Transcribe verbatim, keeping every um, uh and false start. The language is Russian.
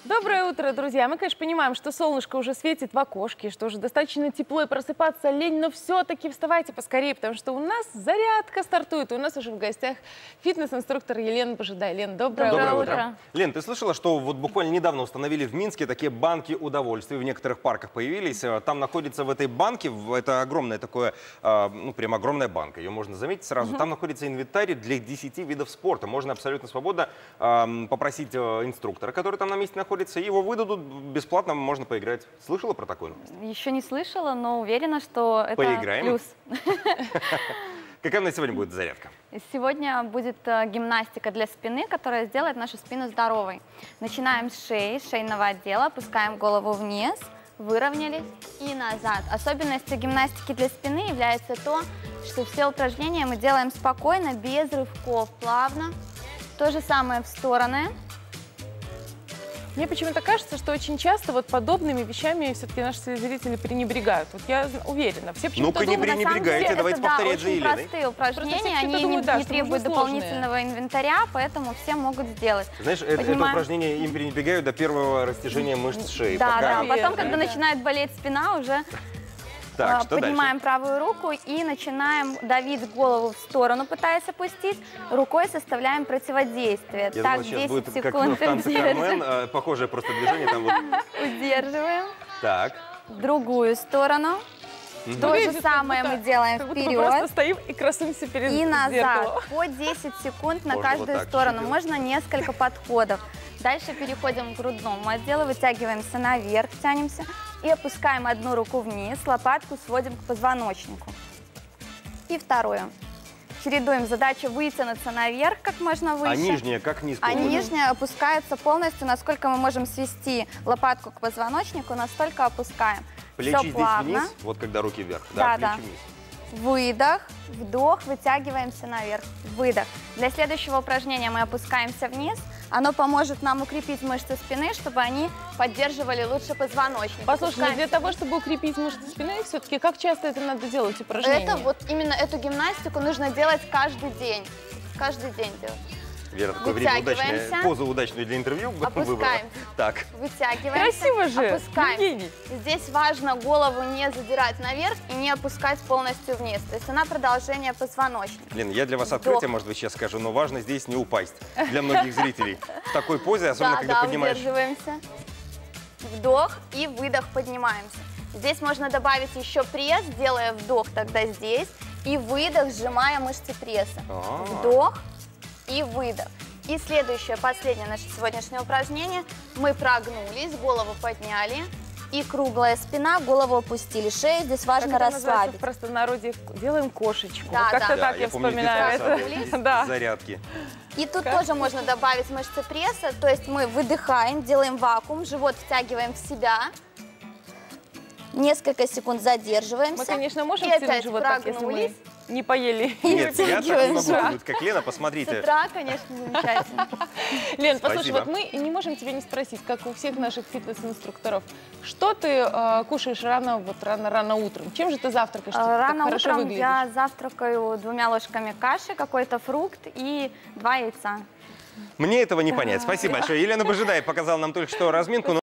Доброе утро, друзья! Мы, конечно, понимаем, что солнышко уже светит в окошке, что уже достаточно тепло и просыпаться лень, но все-таки вставайте поскорее, потому что у нас зарядка стартует. И у нас уже в гостях фитнес-инструктор Елена Божидай. Лен, доброе, доброе утро. утро! Лен, ты слышала, что вот буквально недавно установили в Минске такие банки удовольствий, в некоторых парках появились. Там находится в этой банке, это огромная такое, ну прям огромная банка, ее можно заметить сразу. Угу. Там находится инвентарь для десяти видов спорта. Можно абсолютно свободно попросить инструктора, который там на месте находится, и его выдадут бесплатно, можно поиграть. Слышала про такое? Еще не слышала, но уверена, что это Поиграем? плюс. Какая у нас сегодня будет зарядка? Сегодня будет гимнастика для спины, которая сделает нашу спину здоровой. Начинаем с шеи, шейного отдела, опускаем голову вниз, выровнялись и назад. Особенностью гимнастики для спины является то, что все упражнения мы делаем спокойно, без рывков, плавно. То же самое в стороны. Мне почему-то кажется, что очень часто вот подобными вещами все-таки наши зрители пренебрегают. Вот я уверена, все почему-то Ну-ка, не думают, пренебрегайте, давайте это, повторять да, за Еленой. простые упражнения, они думают, не, да, не требуют дополнительного сложные. инвентаря, поэтому все могут сделать. Знаешь, Поднимаем. это упражнение им пренебрегают до первого растяжения мышц шеи. Да, пока... да, потом, да, когда да. начинает болеть спина, уже так, что поднимаем дальше? правую руку и начинаем давить голову в сторону, пытаясь опустить. Рукой составляем противодействие. Я так, думала, сейчас десять будет как секунд в танце Кармен, удерживаем. похожее просто движение. Там вот... Удерживаем. Так. В другую сторону. Угу. То же Выглядит, самое будто, мы делаем как будто мы просто вперед стоим и красуемся перед и назад. зеркалом. По десять секунд на Можно каждую вот так сторону. чуть-чуть. Можно несколько подходов. Дальше переходим к грудному отделу, вытягиваемся наверх, тянемся и опускаем одну руку вниз, лопатку сводим к позвоночнику. И вторую. Чередуем. Задача вытянуться наверх как можно выше. А нижняя как низко? А уходит? нижняя опускается полностью, насколько мы можем свести лопатку к позвоночнику, настолько опускаем. Плечи Все здесь плавно. вниз, вот когда руки вверх. Да, Да, да. плечи вниз. Выдох, вдох, вытягиваемся наверх, выдох. Для следующего упражнения мы опускаемся вниз. Оно поможет нам укрепить мышцы спины, чтобы они поддерживали лучше позвоночник. Послушай, но для того, чтобы укрепить мышцы спины, все-таки как часто это надо делать упражнения? Это вот именно эту гимнастику нужно делать каждый день. Каждый день делать. Вера, такое время удачное, Вытягиваемся. позу удачную для интервью выбрала. Опускаемся. Так. Вытягиваемся. Красиво же, Опускаемся. Евгений. Здесь важно голову не задирать наверх и не опускать полностью вниз. То есть она продолжение позвоночника. Лен, я для вас Вдох. открытие, может быть, сейчас скажу, но важно здесь не упасть. Для многих зрителей. В такой позе, особенно Да, когда да, поднимаешь... удерживаемся. Вдох и выдох, поднимаемся. Здесь можно добавить еще пресс, делая вдох тогда здесь. И выдох, сжимая мышцы пресса. А. Вдох и выдох. И следующее, последнее наше сегодняшнее упражнение. Мы прогнулись, голову подняли. И круглая спина, голову опустили. Шею здесь важно Как это называется расслабить. в простонародье? Делаем кошечку. Да, Вот как-то да. так Да, я, я помню, вспоминаю здесь это. красавцы. Да. Зарядки. И тут Как тоже можно добавить мышцы пресса. То есть мы выдыхаем, делаем вакуум, живот втягиваем в себя. Несколько секунд задерживаемся. Мы, конечно, можем и втянуть опять живот так, если прогнулись. мы не поели. Нет, я так не могу Вытягиваемся. делать, как Лена, С посмотрите. утра, конечно, замечательно. Лен, послушай, Спасибо. вот мы не можем тебя не спросить, как у всех наших фитнес-инструкторов, что ты э, кушаешь рано, вот рано-рано утром? Чем же ты завтракаешь? Ты так Рано хорошо утром выглядишь. я завтракаю двумя ложками каши, какой-то фрукт и два яйца. Мне этого не понять. Спасибо большое. Елена Божидай показала нам только что разминку.